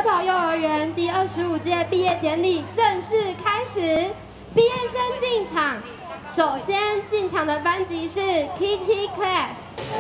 宝幼儿园第25届毕业典礼正式开始，毕业生进场。首先进场的班级是 Kitty Class。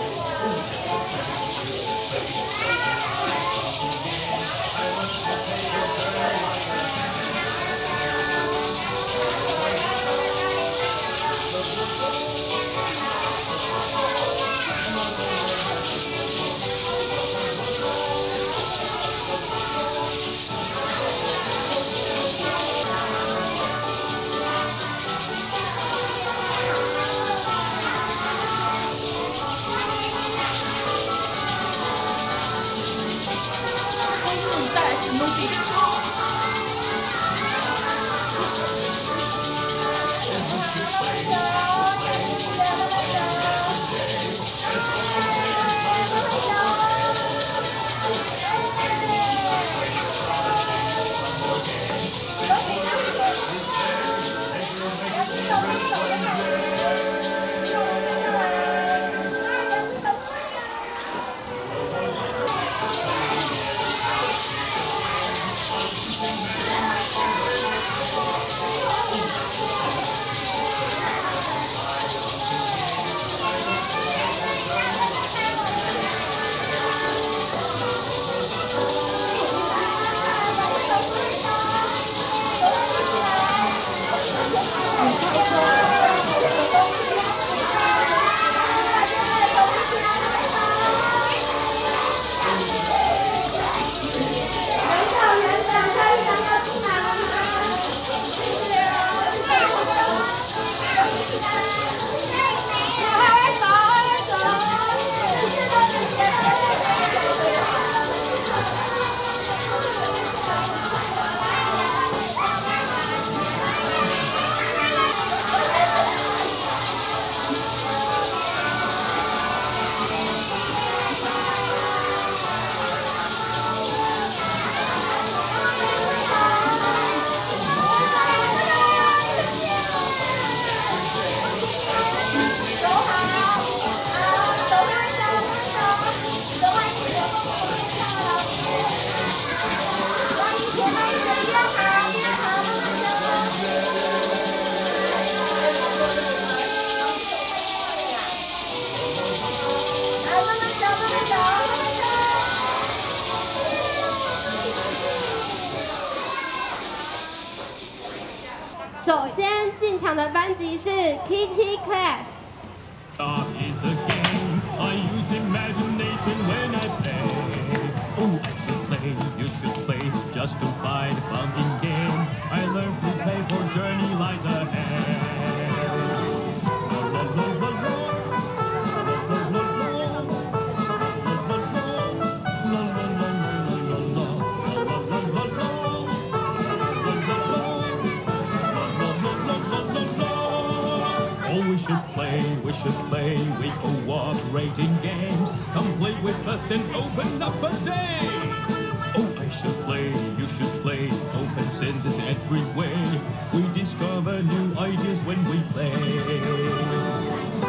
首先进场的班级是 Kitty Class。 Just to find fun in games, I learned to play for journey lies ahead. Oh, we should play, we cooperating games, complete with us and open up a day. Oh, I should play, you should play, open senses every way. We discover new ideas when we play.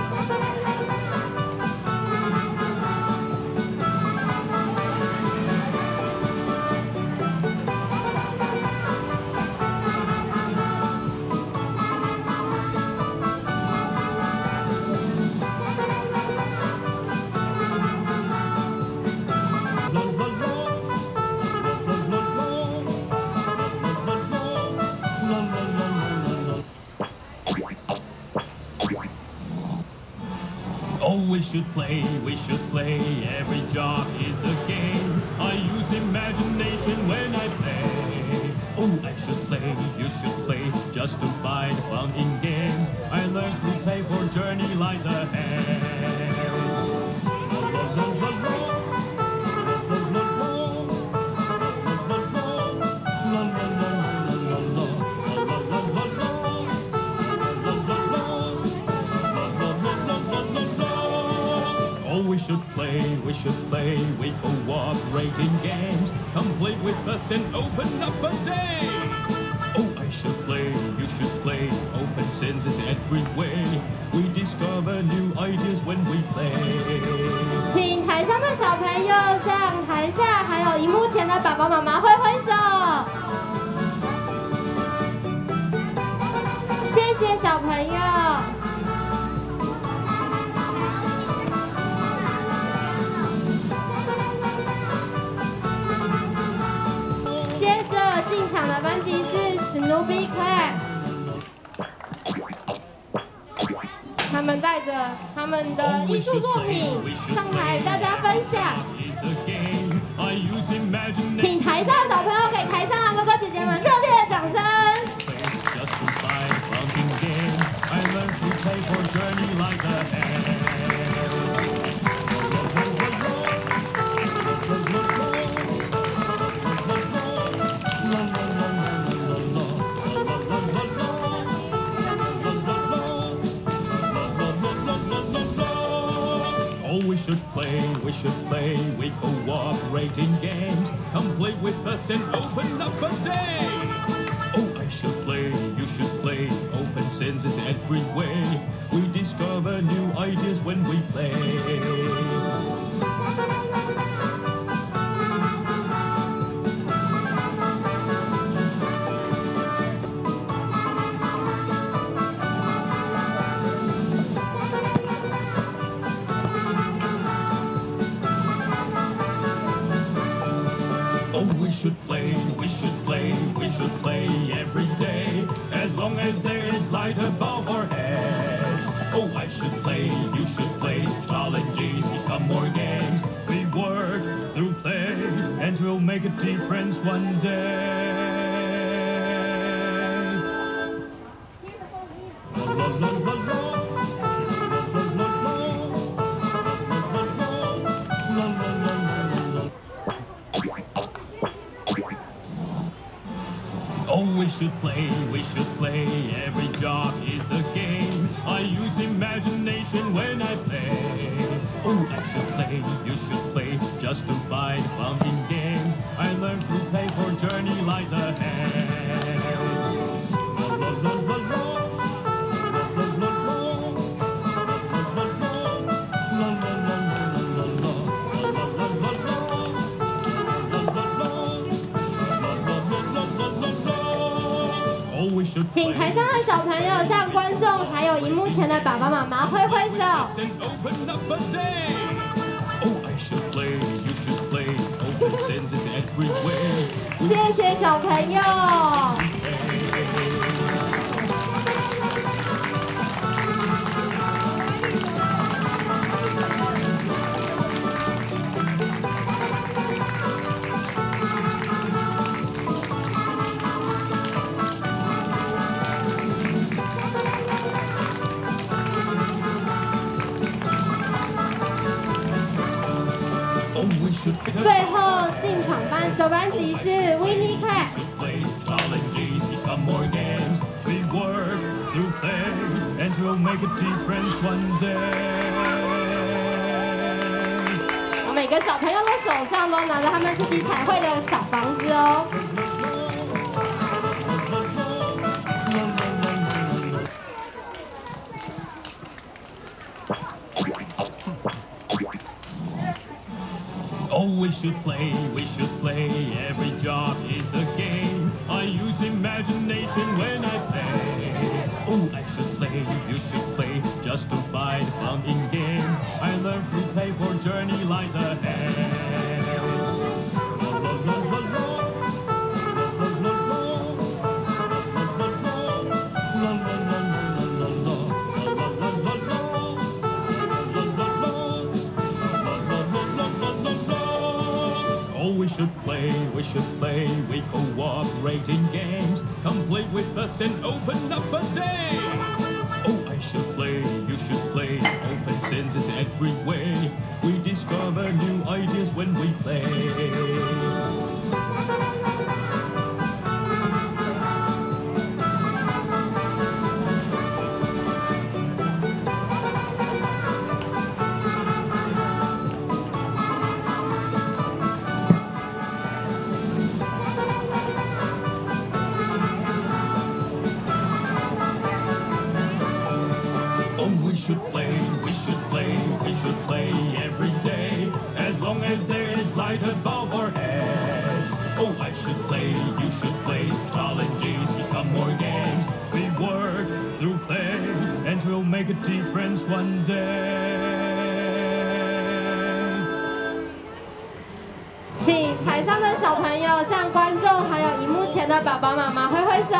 Oh, we should play, every job is a game. I use imagination when I play. Oh, I should play, you should play, just to find fun in games. I learned to play for journey lies ahead. We should play, we cooperate in games, complete with us and open up a day. Oh, I should play, you should play, open senses every way. We discover new ideas when we play. 请台上的小朋友向台下还有荧幕前的爸爸妈妈挥挥的班级是 Snoopy Class， 他们带着他们的艺术作品上台与大家分享。请台下的小朋友给台上的哥哥姐姐们热烈的掌声。 We should play, we cooperating games, complete with us and open up a day. Oh, I should play, you should play, open senses every way. We discover new ideas when we play. We should play, we should play, we should play every day, as long as there is light above our heads. Oh, I should play, you should play, challenges become more games. We work through play, and we'll make a difference one day. La, la, la, la, la. Oh, we should play, every job is a game. I use imagination when I play. Oh, I should play, you should play, just to find fun in games. I learn through play, for journey lies ahead. La, la, la, la, la. Oh, 请台上的小朋友向观众还有荧幕前的爸爸妈妈挥挥手。谢谢小朋友。最后进场的班级是 Winnie Class。每个小朋友的手上都拿着他们自己彩绘的小房子哦。 Oh, we should play, every job is a game. I use imagination when I play. Oh, I should play, you should play, just to find fun in games. I learn to play, for journey lies ahead. La, la, la, la, la. We should play, we cooperate in games, complete with us and open up a day. Oh, I should play, you should play, open senses every way. We discover new ideas when we play. We should play every day, as long as there is light above our heads. Oh, I should play, you should play, challenges become more games. We work through play, and we'll make a difference one day. 请请台上的小朋友向观众还有荧幕前的爸爸妈妈挥挥手。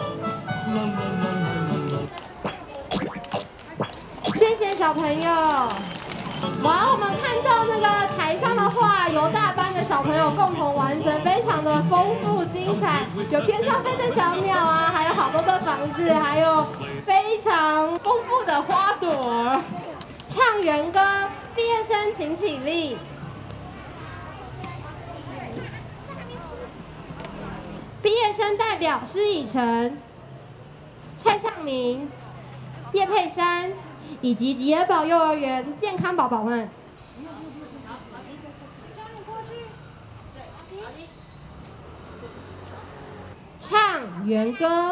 谢谢小朋友。哇，我们看到那个台上的画，由大班的小朋友共同完成，非常的丰富精彩，有天上飞的小鸟啊，还有好多的房子，还有非常丰富的花朵。唱园歌，毕业生请起立。毕业生代表施以诚、蔡尚明、叶佩珊以及吉尔堡幼儿园健康宝宝们。唱园歌。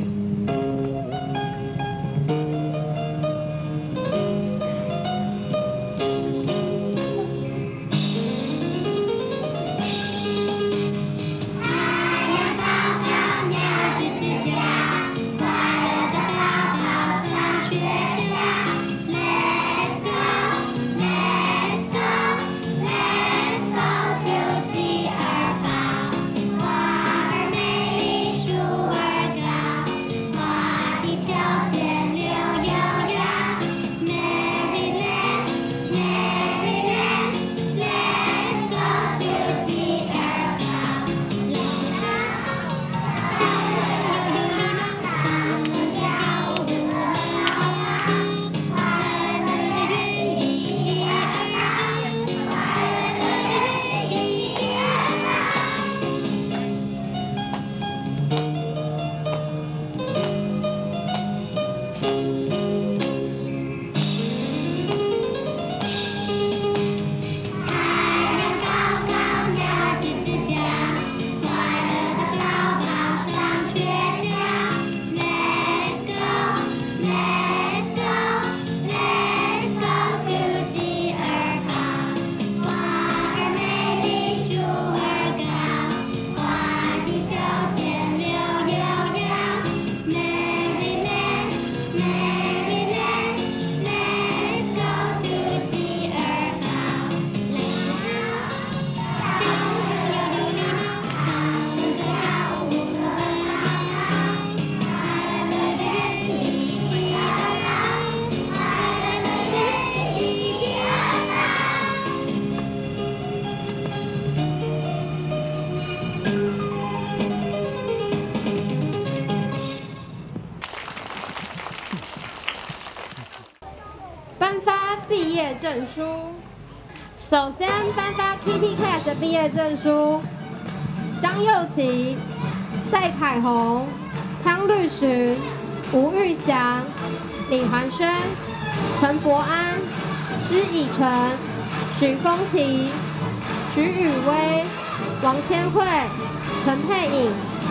颁发毕业证书。首先颁发 Kitty Class 的毕业证书：张佑琪、戴凯宏、汤律群、吴玉祥、李环轩、陈博安、施以诚、许风琪、徐宇威、王千惠、陈佩颖。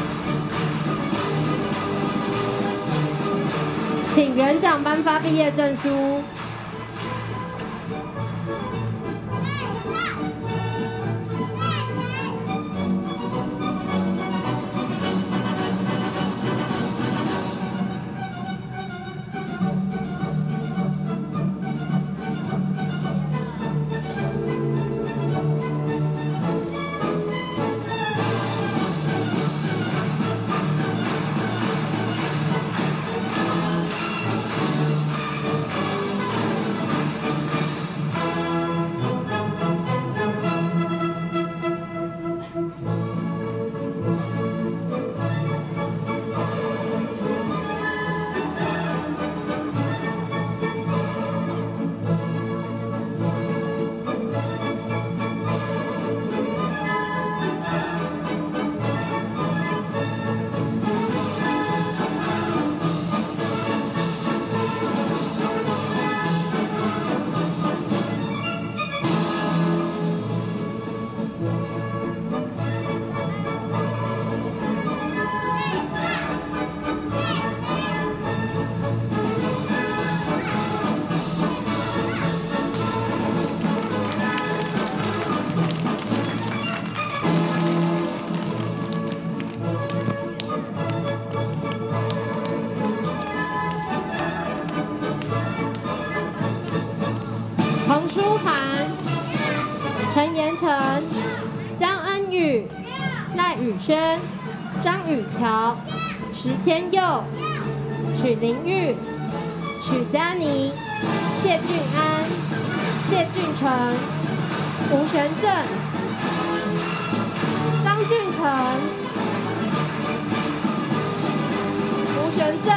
请园长颁发毕业证书。陈延成、江赖宇轩、张雨乔、石千佑、许玲玉、许佳妮、谢俊安、谢俊成、吴玄正、张俊成、吴玄正。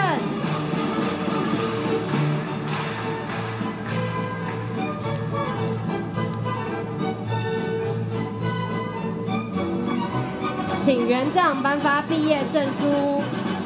请园长颁发毕业证书。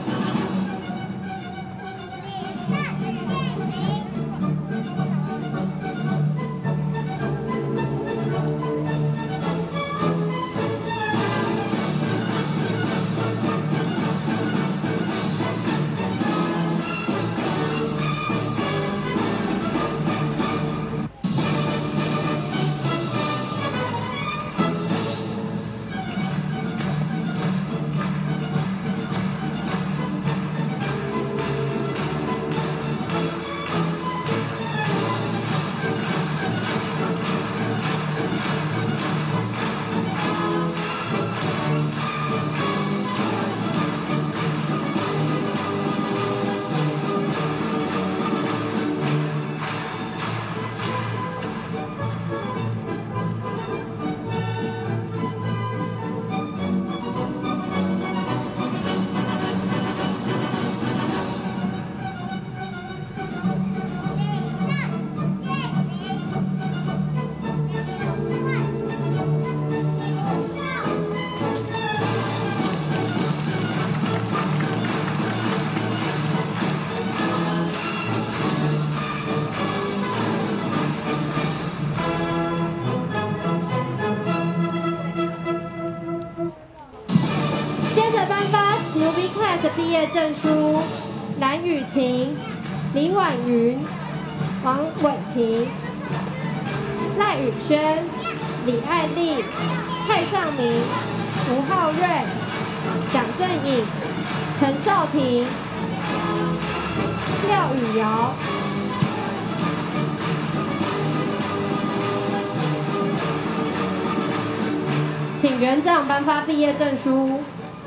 毕业证书：蓝雨晴、李婉云、王伟婷、赖宇轩、李爱丽、蔡尚明、吴浩瑞、蒋正颖、陈少廷、廖宇瑶。请园长颁发毕业证书。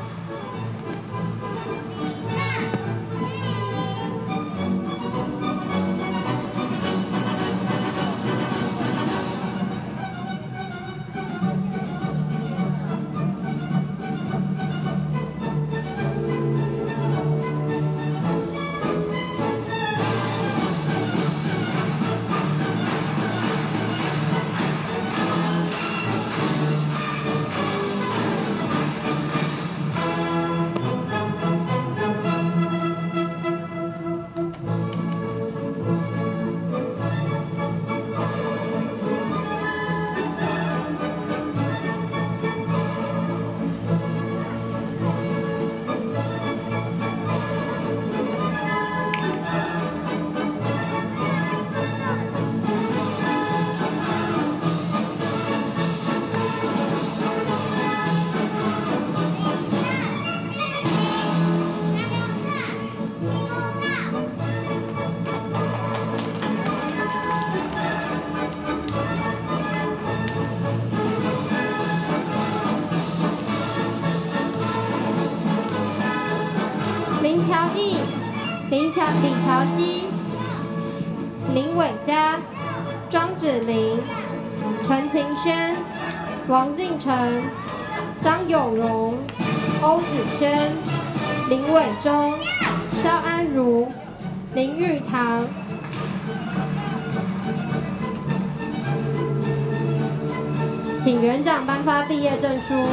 林乔义、李乔熙、林伟嘉、庄芷玲、陈晴轩、王敬成、张友荣、欧子轩、林伟忠、肖安如、林玉堂。请园长颁发毕业证书。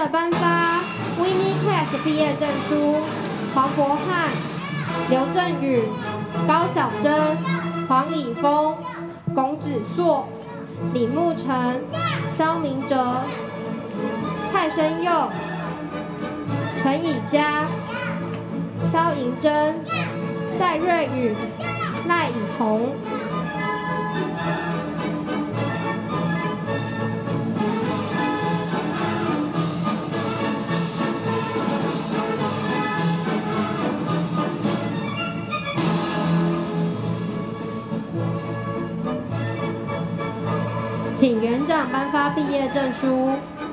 的颁发 Winnie Class 毕业证书：黄博翰、刘振宇、高小珍、黄以峰、龚子硕、李慕成、肖明哲、蔡生佑、陈以佳、肖银珍、戴瑞宇、赖以彤。请园长颁发毕业证书。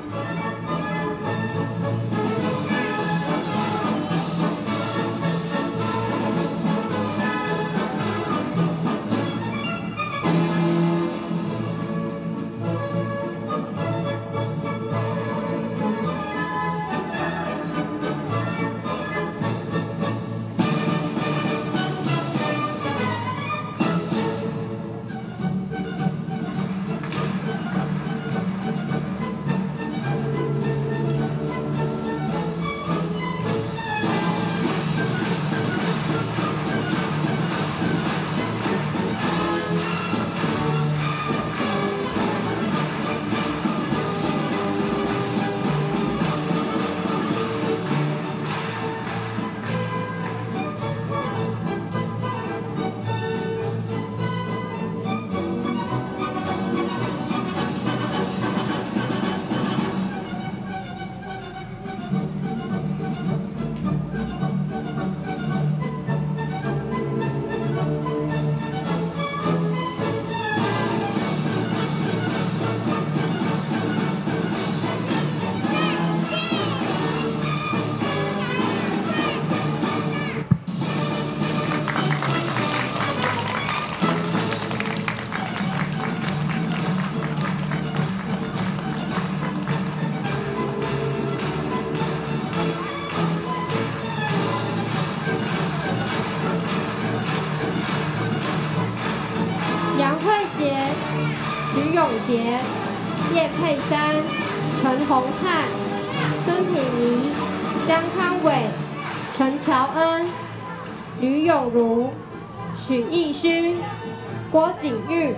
杨慧杰、吕永杰、叶佩珊、陈宏汉、孙品仪、江康伟、陈乔恩、吕永如、许义勋、郭景玉。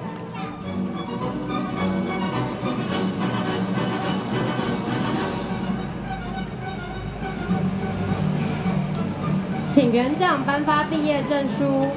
请园长颁发毕业证书。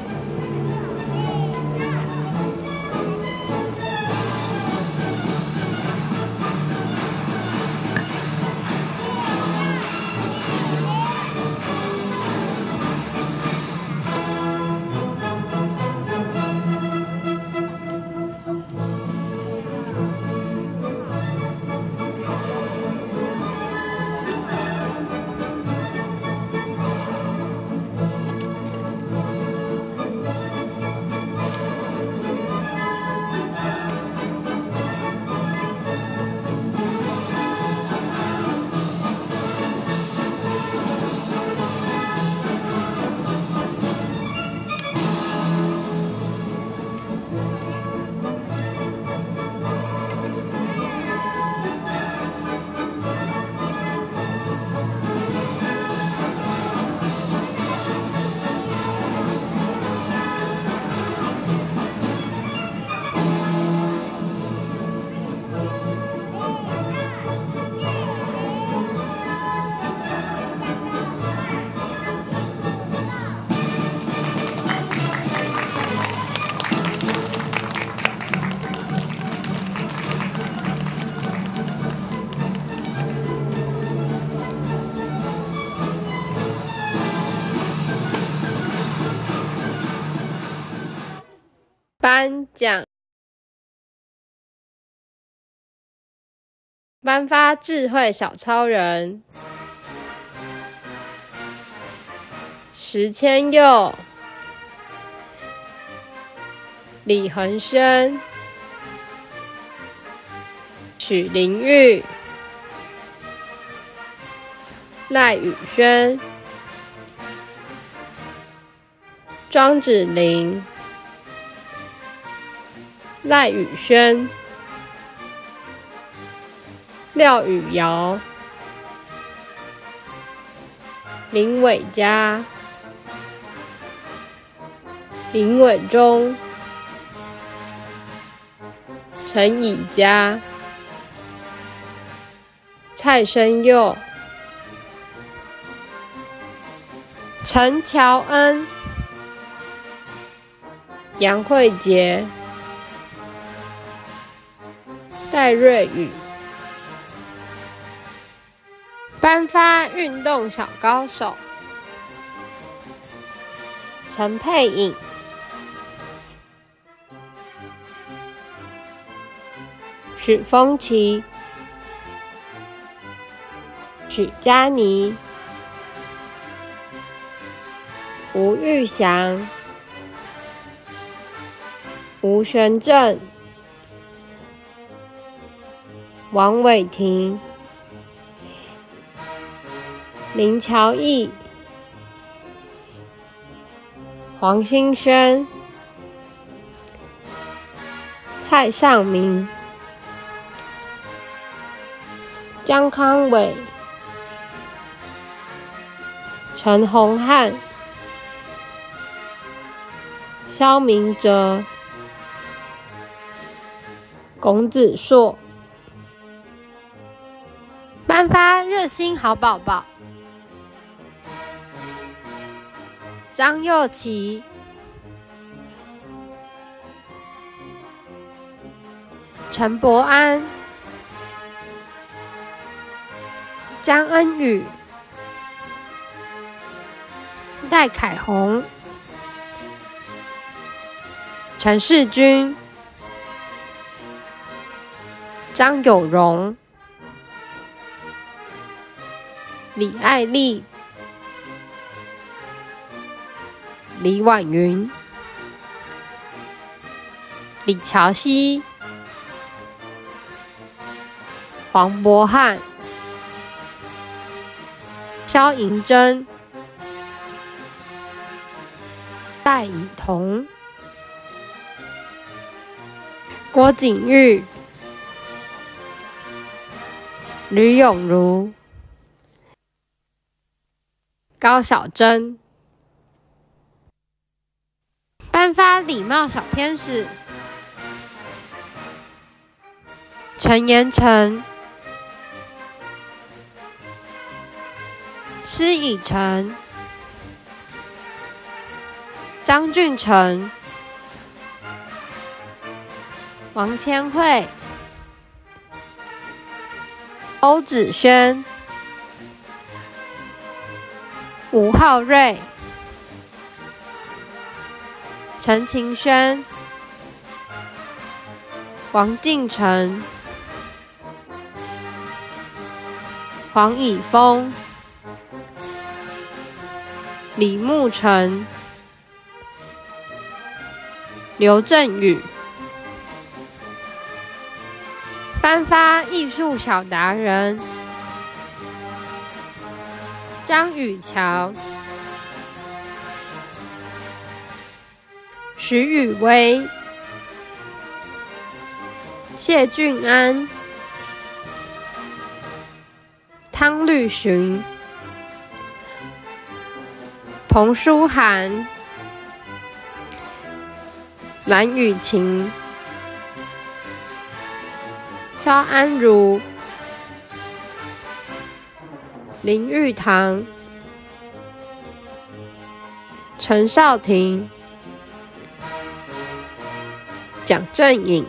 颁奖，颁发智慧小超人石千佑、李恒轩、许玲玉、赖宇轩、庄芷玲、赖宇轩、廖宇瑶、 林伟嘉、林伟忠、陈以嘉、蔡生佑、陈乔恩、杨慧杰、戴瑞宇。颁发运动小高手：陈佩颖、许峰琪、许佳妮、吴玉祥、吴玄正、王伟霆、林乔毅、黄兴轩、蔡尚明、江康伟、陈宏汉、萧明哲、龚子硕。颁发热心好宝宝：张佑琪、陈柏安、江恩宇、戴凯宏、陈世军、张有荣、李爱丽、李婉云、李乔熙、黄博翰、萧银珍、戴以彤、郭景玉、吕永如、高小珍。颁发礼貌小天使：陈延成、施以诚、张俊成、王千惠、欧子轩、吴浩瑞、陈晴轩、王敬成、黄以峰、李慕成、刘振宇。颁发艺术小达人：张雨乔、徐宇威、谢俊安、汤绿寻、彭书涵、蓝雨晴、肖安如、林玉堂、陈少廷、蒋正颖、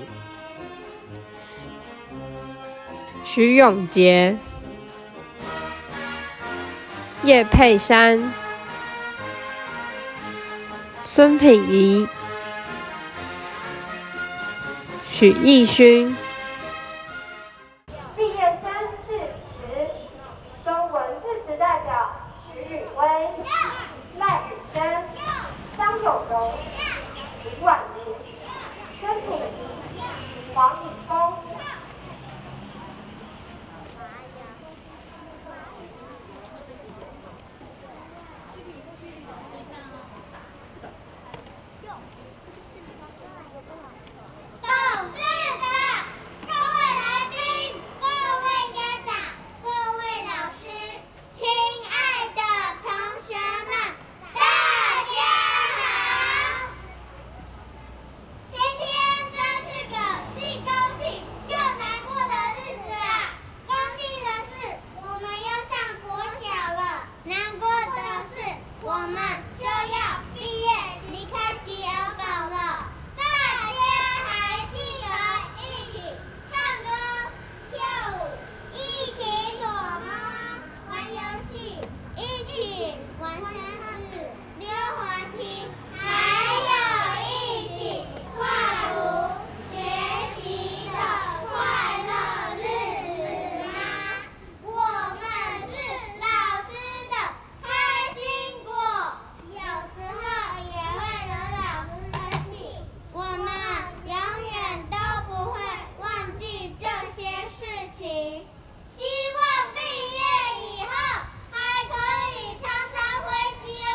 徐永杰、叶佩珊、孙品仪、许义勋。 毕业生致辞：中文致辞代表徐宇威、赖宇轩、张有荣、林婉玲、孙品仪、黄以峰。董事长， 们就要毕业离开吉尔堡了。大家还记得一起唱歌、跳舞，一起躲猫猫、玩游戏，一起玩箱子、溜滑梯，还有一起画图学习的快乐日子吗？我们是老师的开心果，有时候也会惹老师生气，我们永远都不会忘记这些事情。希望毕业以后还可以常常回吉尔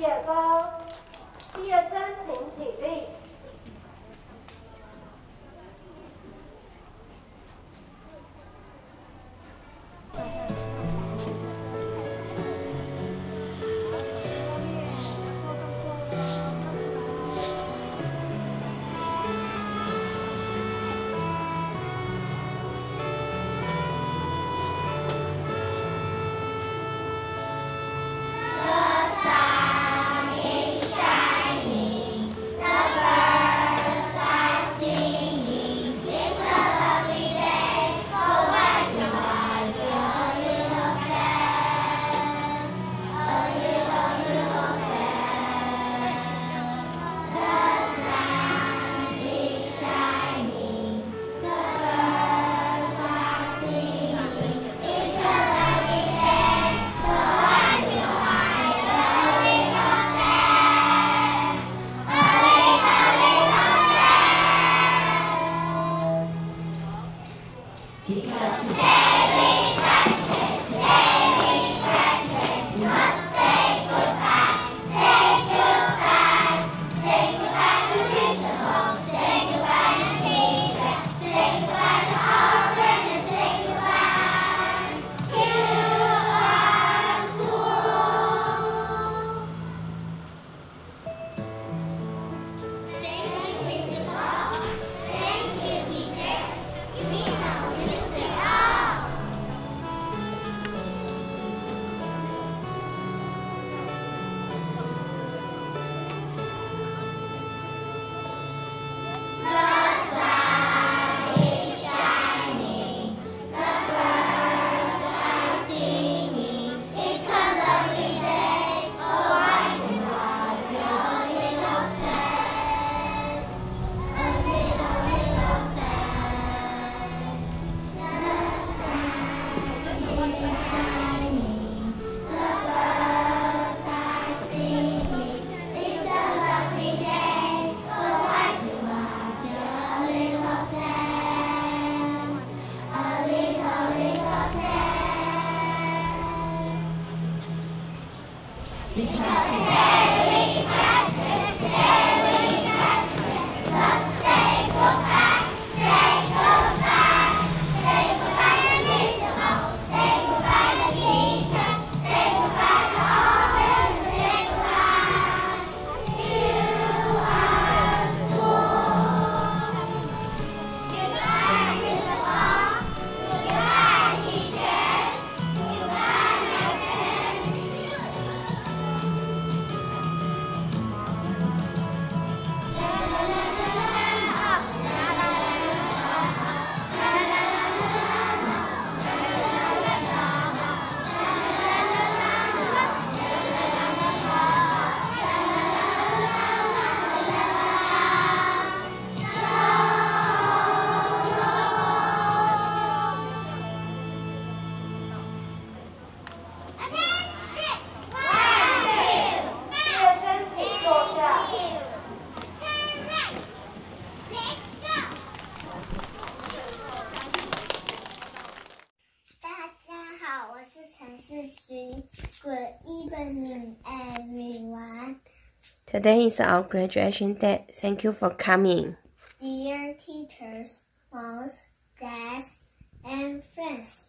业歌，毕业生请起立。 Good evening, everyone. Today is our graduation day. Thank you for coming. Dear teachers, moms, dads, and friends,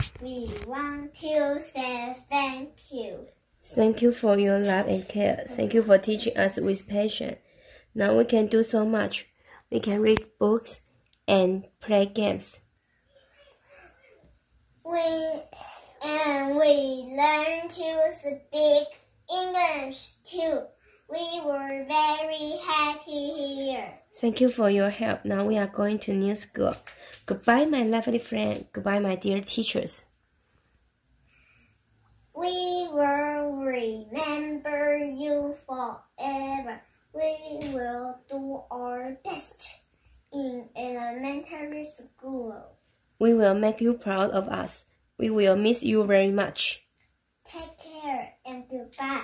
we want to say thank you. Thank you for your love and care. Thank you for teaching us with passion. Now we can do so much. We can read books and play games. We learned to speak English too. We were very happy here. Thank you for your help. Now we are going to new school. Goodbye, my lovely friend. Goodbye, my dear teachers. We will remember you forever. We will do our best in elementary school. We will make you proud of us. We will miss you very much. Take care and goodbye.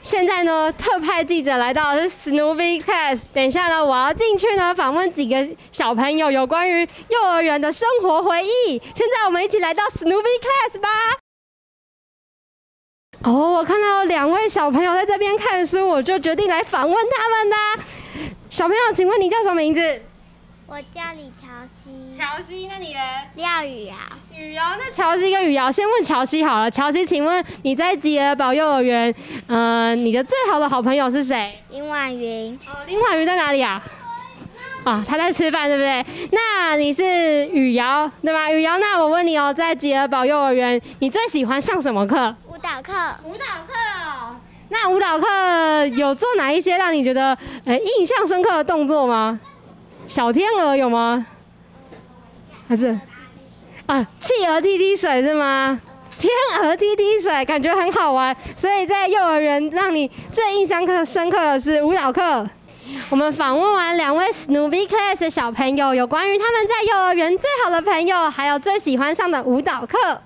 现在呢，特派记者来到的是 Snoopy Class。等一下呢，我要进去呢访问几个小朋友有关于幼儿园的生活回忆。现在我们一起来到 Snoopy Class 吧。哦，我看到2位小朋友在这边看书，我就决定来访问他们啦。小朋友，请问你叫什么名字？ 我叫李乔西。 乔西，那你呢？ 廖雨瑶。 雨瑶，那乔西跟雨瑶，先问乔西好了。乔西，请问你在吉尔堡幼儿园，你的最好的好朋友是谁？ 林婉云。 哦，林婉云在哪里啊？啊，她在吃饭，对不对？那你是雨瑶，对吗？雨瑶，那我问你哦，在吉尔堡幼儿园，你最喜欢上什么课？ 舞蹈课。 舞蹈课哦。那舞蹈课有做哪一些让你觉得印象深刻的动作吗？小天鹅有吗？还是啊，企鹅踢踢水是吗？天鹅踢踢水，感觉很好玩。所以在幼儿园让你最印象深刻的是舞蹈课。我们访问完2位 Snoopy Class 的小朋友，有关于他们在幼儿园最好的朋友，还有最喜欢上的舞蹈课。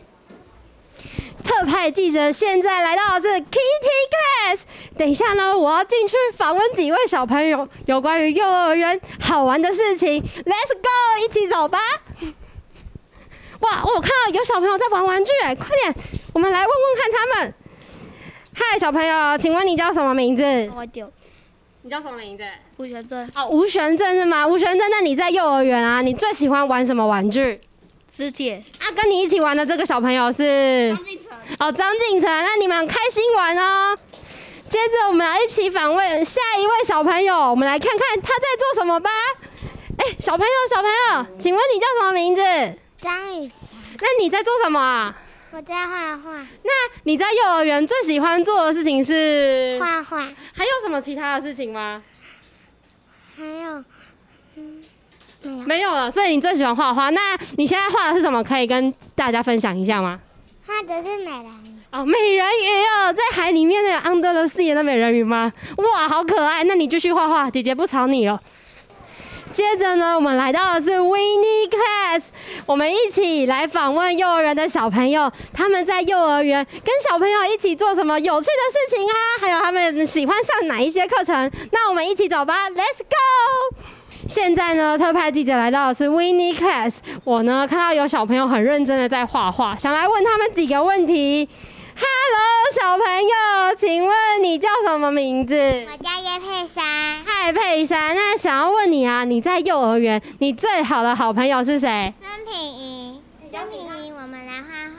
特派记者现在来到的是 Kitty Class。等一下呢，我要进去访问几位小朋友有关于幼儿园好玩的事情。Let's go， 一起走吧！哇，我看到有小朋友在玩玩具，快点，我们来问问看他们。嗨，小朋友，请问你叫什么名字？ 我丢。 你叫什么名字？ 吴玄正。 哦，吴玄正是吗？吴玄正，那你在幼儿园啊，你最喜欢玩什么玩具？ 磁铁。 啊，跟你一起玩的这个小朋友是张敬成。 哦，张敬成，那你们开心玩哦。接着我们要一起访问下一位小朋友，我们来看看他在做什么吧。小朋友，请问你叫什么名字？ 张雨霞。 那你在做什么啊？ 我在画画。 那你在幼儿园最喜欢做的事情是画画。 还有什么其他的事情吗？ 还有，没有。 没有了，所以你最喜欢画画。那你现在画的是什么？可以跟大家分享一下吗？ 画的是美人鱼。 哦，美人鱼哦，在海里面的 Under the Sea 的美人鱼吗？哇，好可爱！那你继续画画，姐姐不吵你了。接着呢，我们来到的是 Winnie Class， 我们一起来访问幼儿园的小朋友，他们在幼儿园跟小朋友一起做什么有趣的事情啊？还有他们喜欢上哪一些课程？那我们一起走吧 ，Let's go！现在呢，特派记者来到的是 Winnie Class， 我呢看到有小朋友很认真的在画画，想来问他们几个问题。Hello， 小朋友，请问你叫什么名字？ 我叫叶佩珊。 嗨，佩珊。那想要问你啊，你在幼儿园，你最好的好朋友是谁？ 孙品仪。孙品仪，我们来画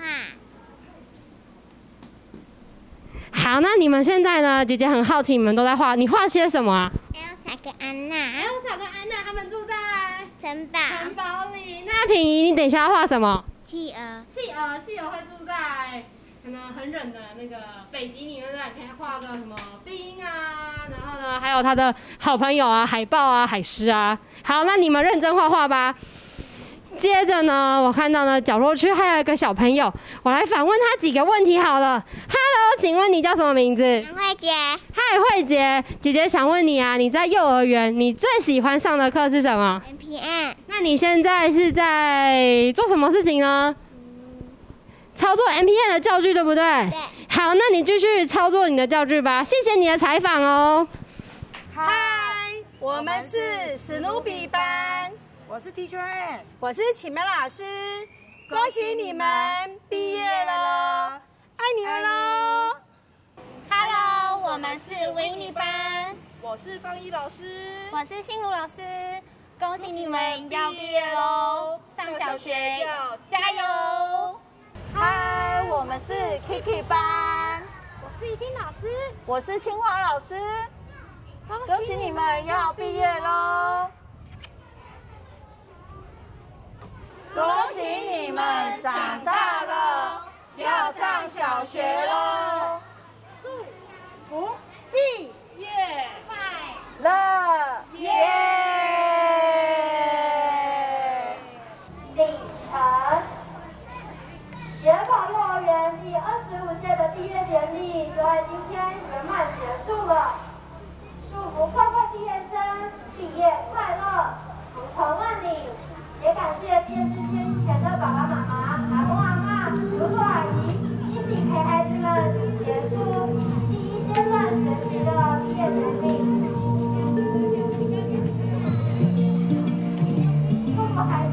画。 好，那你们现在呢？姐姐很好奇，你们都在画，你画些什么啊 Elsa 跟安娜。 Elsa 跟安娜他们住在城堡。 城堡里。那品仪，你等一下要画什么？ 企鹅。 企鹅会住在可能很冷的那个北极里面，可以画个什么冰啊，然后呢，还有他的好朋友啊，海豹啊，海狮啊。好，那你们认真画画吧。接着呢，我看到呢角落区还有一个小朋友，我来反问他几个问题好了。Hello， 请问你叫什么名字？ 杨慧杰。 嗨，慧杰，姐姐想问你啊，你在幼儿园，你最喜欢上的课是什么 MPN。 那你现在是在做什么事情呢？操作 MPN 的教具，对不对？ 对。 好，那你继续操作你的教具吧。谢谢你的采访哦。 嗨，我们是史努比班，我是 Teacher Ann， 我是启梅老师，恭喜你们毕业了，爱你们喽 Hello， 我们是维尼班， 我是方一老师， 我是心如老师，恭喜你们要毕业喽！上小学要加油！ 嗨，我们是 Kiki 班， 我是怡婷老师， 我是清华老师，恭喜你们要毕业喽！恭喜你们长大了，要上小学喽！祝福毕业快乐耶！ 李晨，杰宝幼儿园第25届的毕业典礼就在今天圆满结束了。祝福各位毕业生毕业快乐，鹏程万里。也感谢电视机前的爸爸妈妈、阿公阿嬷、叔叔阿姨，一起陪孩子们 OK。